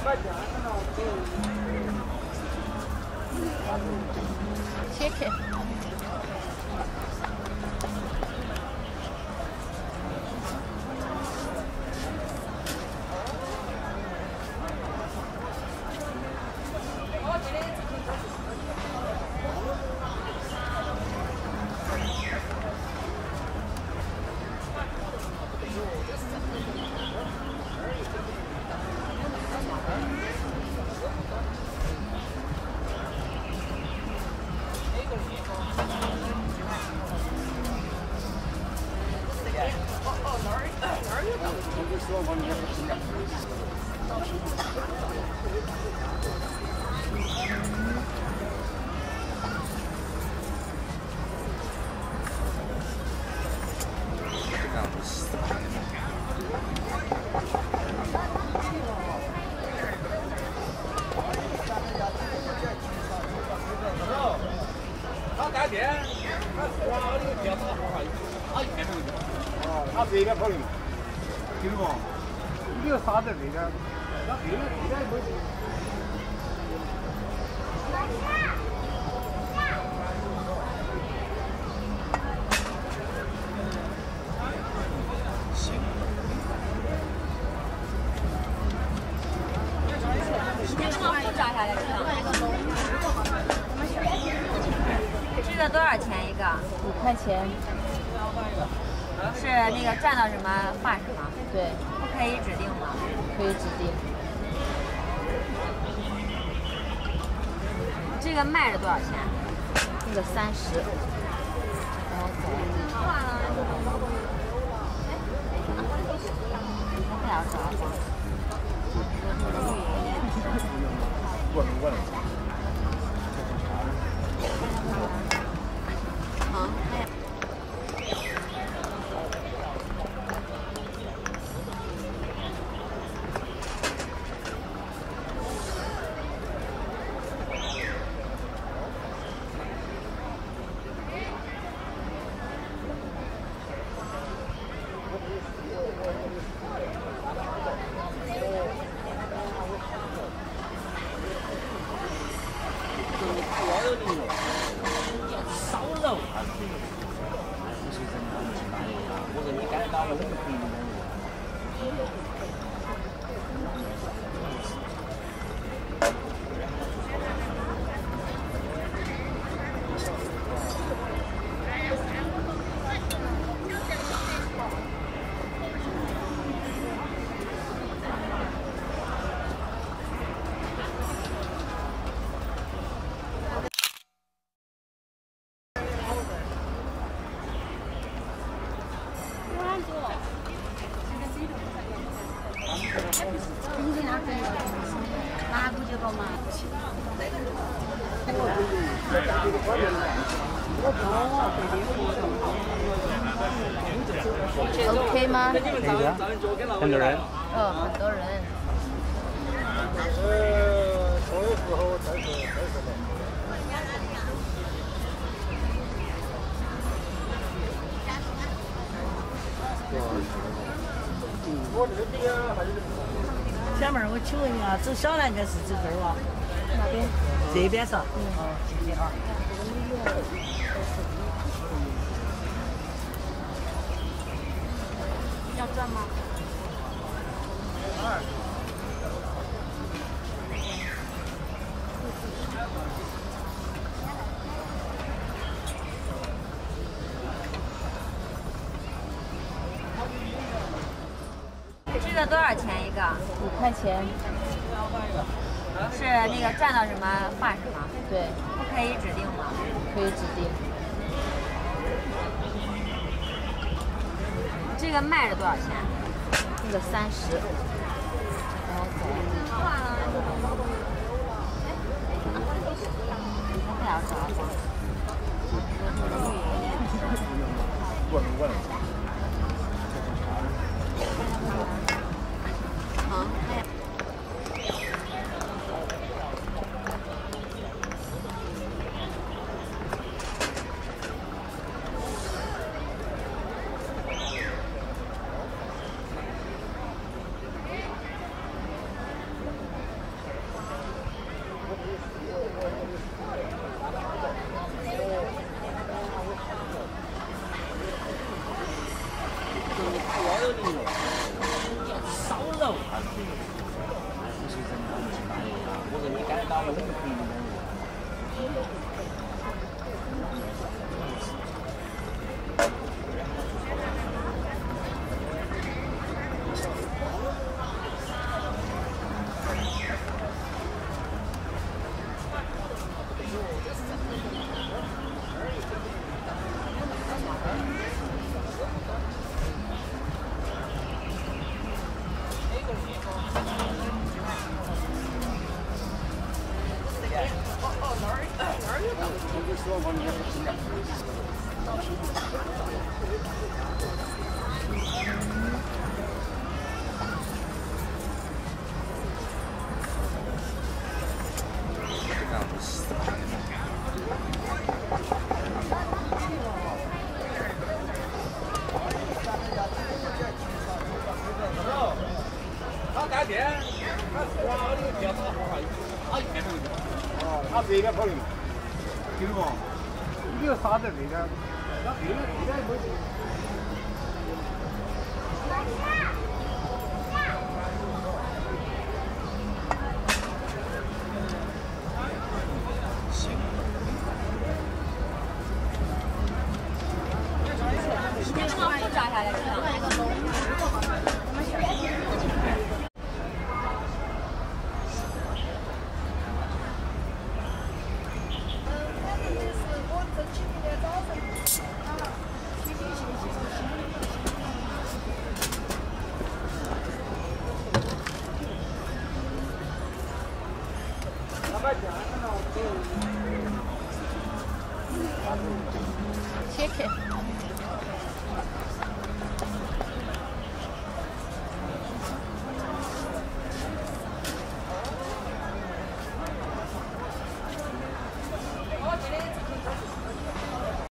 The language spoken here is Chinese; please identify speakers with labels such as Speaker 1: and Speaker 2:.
Speaker 1: 切开。
Speaker 2: 他这边跑的嘛，听到不？你要撒在这边，那这边也不行。
Speaker 3: 这个多少钱一个
Speaker 1: 5块钱。
Speaker 3: 是那个蘸到什么画什么？
Speaker 1: 对。
Speaker 3: 不可以指定吗？
Speaker 1: 可以指定。
Speaker 3: 这个卖着多少钱？
Speaker 1: 那个30。
Speaker 4: 烧肉啊！不是真的很大的呀，我说你该拿了那个便宜的。
Speaker 1: OK 吗？
Speaker 4: 可以的，很多人。
Speaker 1: 很多人。
Speaker 2: 所有时候才是的。
Speaker 5: 小妹儿，我请问一下，走小南边是走这儿哇？
Speaker 1: 哪边？
Speaker 5: 这边是。谢谢啊。
Speaker 3: 要转吗？这个多少钱一个
Speaker 1: ？5块钱。
Speaker 3: 是那个蘸到什么画什么？
Speaker 1: 对。
Speaker 3: 不可以指定吗？
Speaker 1: 可以指定。
Speaker 3: 这个卖着多少钱？
Speaker 1: 那个30。
Speaker 2: 他这边跑的嘛，听懂不？你有啥子这个？那这边没。
Speaker 3: 你这个不炸下来是吧？
Speaker 1: 切开。